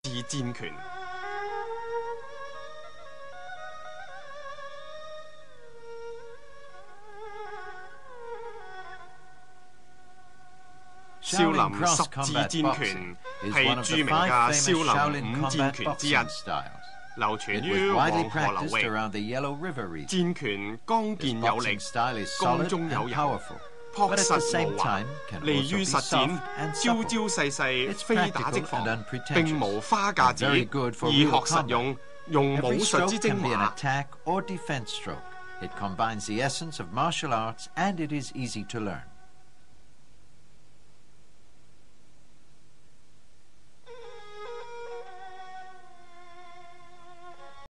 戰拳。少林十字戰拳係著名嘅少林五戰拳之一，流傳於黃河流域。戰拳剛健有力，剛中有柔，樸實無華，利於實踐，招招細細，非打即防，並無花架子，易學實用，用武術之精華。 It combines the essence of martial arts and it is easy to learn.